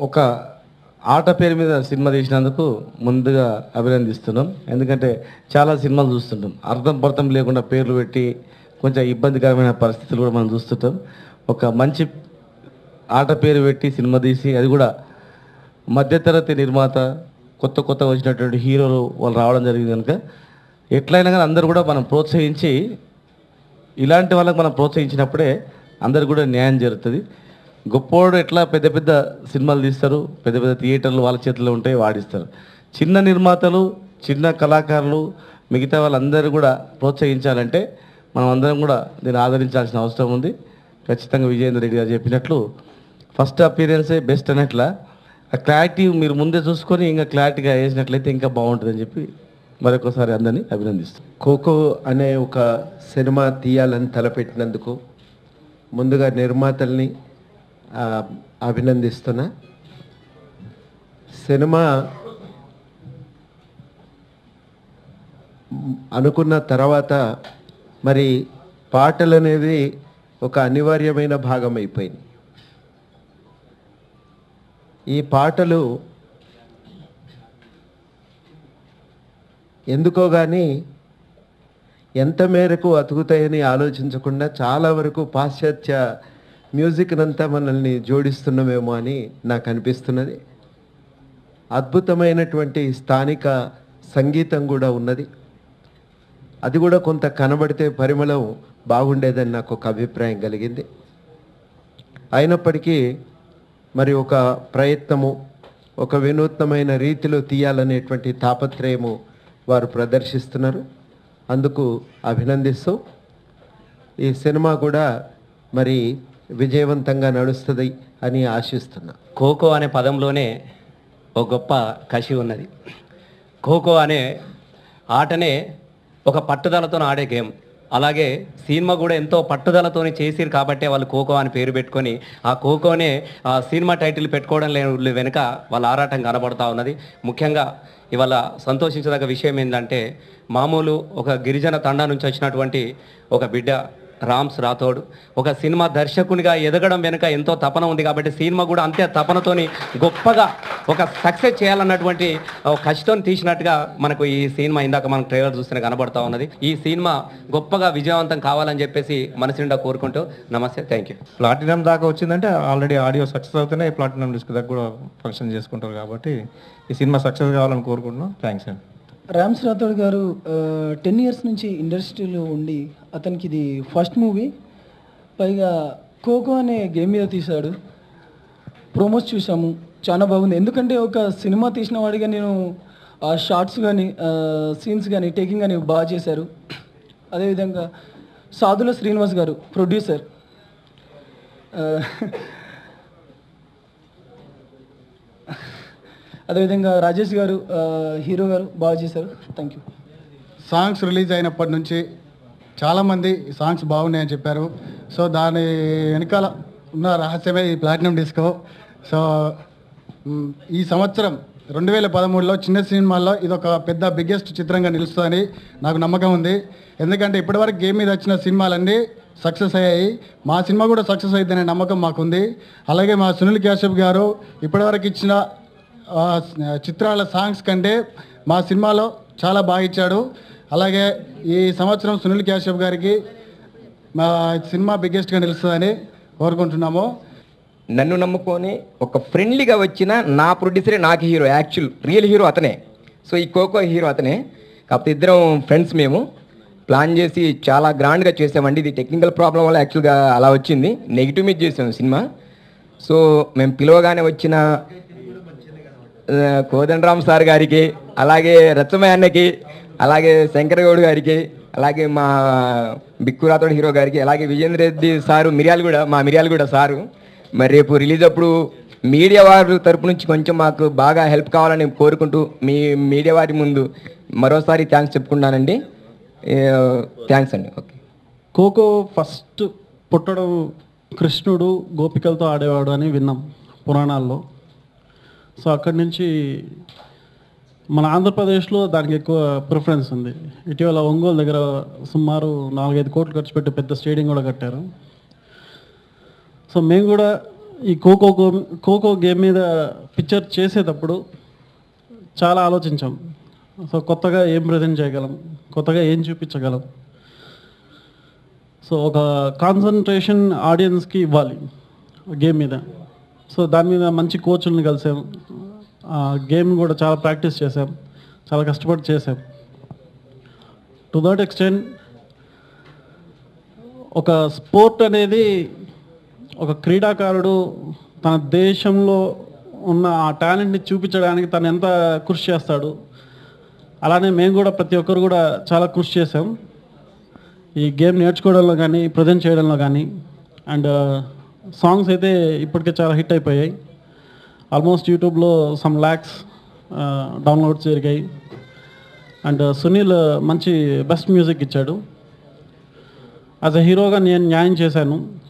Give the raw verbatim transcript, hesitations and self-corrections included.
ఒక ఆట పేరు మీద సినిమా తీసినందుకు ముందుగా అభినందిస్తున్నాం. ఎందుకంటే చాలా సినిమాలు చూస్తుంటాం, అర్థం పర్థం లేకుండా పేర్లు పెట్టి కొంచెం ఇబ్బందికరమైన పరిస్థితులు కూడా మనం చూస్తుంటాం. ఒక మంచి ఆట పేరు పెట్టి సినిమా తీసి, అది కూడా మధ్యతరగతి నిర్మాత, కొత్త కొత్త వచ్చినటువంటి హీరోలు వాళ్ళు రావడం జరిగింది కనుక ఎట్లయినా కానీ అందరూ కూడా మనం ప్రోత్సహించి, ఇలాంటి వాళ్ళకి మనం ప్రోత్సహించినప్పుడే అందరు కూడా న్యాయం జరుగుతుంది. గొప్పోడు ఎట్లా పెద్ద పెద్ద సినిమాలు తీస్తారు, పెద్ద పెద్ద థియేటర్లు వాళ్ళ చేతిలో ఉంటాయి, వాడిస్తారు. చిన్న నిర్మాతలు, చిన్న కళాకారులు, మిగతా వాళ్ళందరూ కూడా ప్రోత్సహించాలంటే మనం అందరం కూడా దీన్ని ఆదరించాల్సిన అవసరం ఉంది. ఖచ్చితంగా విజయేందర్ రెడ్డి గారు చెప్పినట్లు ఫస్ట్ అపీరెన్సే బెస్ట్ అన్నట్ల ఆ క్లారిటీ మీరు ముందే చూసుకొని ఇంకా క్లారిటీగా వేసినట్లయితే ఇంకా బాగుంటుందని చెప్పి మరొకసారి అందరినీ అభినందిస్తాం. ఖోఖో అనే ఒక సినిమా తీయాలని తలపెట్టినందుకు ముందుగా నిర్మాతల్ని అభినందిస్తున్నా. సినిమా అనుకున్న తర్వాత మరి పాటలు అనేది ఒక అనివార్యమైన భాగం అయిపోయింది. ఈ పాటలు ఎందుకో కానీ ఎంత మేరకు అతుకుతాయని ఆలోచించకుండా చాలా వరకు పాశ్చాత్య మ్యూజిక్నంతా మనల్ని జోడిస్తున్నామేమో అని నాకు అనిపిస్తున్నది. అద్భుతమైనటువంటి స్థానిక సంగీతం కూడా ఉన్నది. అది కూడా కొంత కనబడితే పరిమళం బాగుండేదని నాకు ఒక అభిప్రాయం కలిగింది. అయినప్పటికీ మరి ఒక ప్రయత్నము, ఒక వినూత్నమైన రీతిలో తీయాలనేటువంటి తాపత్రయము వారు ప్రదర్శిస్తున్నారు. అందుకు అభినందిస్తూ ఈ సినిమా కూడా మరి విజయవంతంగా నడుస్తుంది అని ఆశిస్తున్నా. ఖోఖో అనే పదంలోనే ఒక గొప్ప కసి ఉన్నది. ఖోఖో అనే ఆటనే ఒక పట్టుదలతో ఆడే గేమ్. అలాగే సినిమా కూడా ఎంతో పట్టుదలతో చేసిరు కాబట్టే వాళ్ళు ఖోఖో అని పేరు పెట్టుకొని ఆ ఖోఖోనే ఆ సినిమా టైటిల్ పెట్టుకోవడం లేని వెనుక వాళ్ళ ఆరాటం కనబడుతూ ఉన్నది. ముఖ్యంగా ఇవాళ సంతోషించదగ్గ విషయం ఏంటంటే, మామూలు ఒక గిరిజన తండా నుంచి వచ్చినటువంటి ఒక బిడ్డ రామ్స్ రాథోడ్ ఒక సినిమా దర్శకునిగా ఎదగడం వెనుక ఎంతో తపన ఉంది కాబట్టి సినిమా కూడా అంతే తపనతోని గొప్పగా ఒక సక్సెస్ చేయాలన్నటువంటి కష్టం తీసినట్టుగా మనకు ఈ సినిమా ఇందాక మనం ట్రైలర్ చూస్తేనే కనబడతా ఉన్నది. ఈ సినిమా గొప్పగా విజయవంతం కావాలని చెప్పేసి మనసు నిండా కోరుకుంటూ నమస్తే, థ్యాంక్ యూ. ప్లాటినం దాకా వచ్చిందంటే ఆల్రెడీ ఆడియో సక్సెస్ అవుతూనే ప్లాటినం డిస్క్ దాకా కూడా ఫంక్షన్ చేసుకుంటారు కాబట్టి ఈ సినిమా సక్సెస్ కావాలని కోరుకుంటున్నాం. థ్యాంక్స్ అండి. రామ్స్ రాథోడ్ గారు టెన్ ఇయర్స్ నుంచి ఇండస్ట్రీలో ఉండి అతనికి ఇది ఫస్ట్ మూవీ, పైగా ఖోఖో అనే గేమ్ మీద తీశాడు. ప్రోమోస్ చూసాము, చాలా బాగుంది. ఎందుకంటే ఒక సినిమా తీసిన వాడిగా నేను ఆ షార్ట్స్ కానీ సీన్స్ కానీ టేకింగ్ కానీ బాగా చేశారు. అదేవిధంగా సాధుల శ్రీనివాస్ గారు ప్రొడ్యూసర్, అదేవిధంగా రాజేష్ గారు హీరో గారు బాగా చేశారు. Thank you. సాంగ్స్ రిలీజ్ అయినప్పటి నుంచి చాలామంది సాంగ్స్ బాగున్నాయని చెప్పారు. సో దాని వెనకాల ఉన్న రహస్యమే ఈ ప్లాటినం డిస్కో. సో ఈ సంవత్సరం రెండు వేల పదమూడులో చిన్న సినిమాల్లో ఇదొక పెద్ద బిగ్గెస్ట్ చిత్రంగా నిలుస్తుందని నాకు నమ్మకం ఉంది. ఎందుకంటే ఇప్పటివరకు గేమ్ మీద వచ్చిన సినిమాలన్నీ సక్సెస్ అయ్యాయి, మా సినిమా కూడా సక్సెస్ అయ్యిందనే నమ్మకం మాకుంది. అలాగే మా సునీల్ కశ్యప్ గారు ఇప్పటివరకు ఇచ్చిన చిత్రాల సాంగ్స్ కంటే మా సినిమాలో చాలా బాగా ఇచ్చాడు. అలాగే ఈ సంవత్సరం సునీల్ కశ్యప్ గారికి మా సినిమా బిగ్గెస్ట్గా నిలుస్తుందని కోరుకుంటున్నాము. నన్ను నమ్ముకొని ఒక ఫ్రెండ్లీగా వచ్చిన నా ప్రొడ్యూసరే నాకు హీరో, యాక్చువల్ రియల్ హీరో అతనే. సో ఈ ఖోఖో హీరో అతనే. కాకపోతే ఇద్దరం ఫ్రెండ్స్, మేము ప్లాన్ చేసి చాలా గ్రాండ్గా చేసామండి. ఇది టెక్నికల్ ప్రాబ్లం వల్ల యాక్చువల్గా అలా వచ్చింది, నెగిటివ్ మీద చేసాము సినిమా. సో మేము పిలవగానే వచ్చిన కోదండరామ్ సార్ గారికి, అలాగే రచ్చమయ్య అన్నకి, అలాగే శంకర్ గౌడ్ గారికి, అలాగే మా బిక్కురాతోడు హీరో గారికి, అలాగే విజేంద్ర రెడ్డి సారు మిర్యాలు కూడా మా మిర్యాలు కూడా సారు మరి రేపు రిలీజ్ అప్పుడు మీడియా వారి తరపు నుంచి కొంచెం మాకు బాగా హెల్ప్ కావాలని కోరుకుంటూ మీ మీడియా వారి ముందు మరోసారి థ్యాంక్స్ చెప్పుకున్నానండి. థ్యాంక్స్ అండి. ఓకే. ఖోఖో ఫస్ట్ పుట్టడం కృష్ణుడు గోపికలతో ఆడేవాడు అని విన్నాం పురాణాల్లో. సో అక్కడి నుంచి మన ఆంధ్రప్రదేశ్లో దానికి ఎక్కువ ప్రిఫరెన్స్ ఉంది. ఇటీవల ఒంగోలు దగ్గర సుమారు నాలుగైదు కోట్లు ఖర్చు పెట్టి పెద్ద స్టేడియం కూడా కట్టారు. సో మేము కూడా ఈ ఖోఖో ఖోఖో గేమ్ మీద పిక్చర్ చేసేటప్పుడు చాలా ఆలోచించాం. సో కొత్తగా ఏం ప్రజెంట్ చేయగలం, కొత్తగా ఏం చూపించగలం. సో ఒక కాన్సన్ట్రేషన్ ఆడియన్స్కి ఇవ్వాలి గేమ్ మీద. సో దాని మీద మంచి కోచ్ల్ని కలిసాం, గేమ్ కూడా చాలా ప్రాక్టీస్ చేసాం, చాలా కష్టపడి చేసాం. టు దట్ ఎక్స్టెంట్ ఒక స్పోర్ట్ అనేది ఒక క్రీడాకారుడు తన దేశంలో ఉన్న ఆ టాలెంట్ని చూపించడానికి తను ఎంత కృషి చేస్తాడు, అలానే మేము కూడా ప్రతి ఒక్కరు కూడా చాలా కృషి చేసాం ఈ గేమ్ నేర్చుకోవడంలో కానీ ప్రజెంట్ చేయడంలో కానీ. అండ్ సాంగ్స్ అయితే ఇప్పటికే చాలా హిట్ అయిపోయాయి. ఆల్మోస్ట్ యూట్యూబ్లో సమ్ ల్యాక్స్ డౌన్లోడ్స్ జరిగాయి. అండ్ సునీల్ మంచి బెస్ట్ మ్యూజిక్ ఇచ్చాడు. యాజ్ అ హీరోగా నేను న్యాయం చేశాను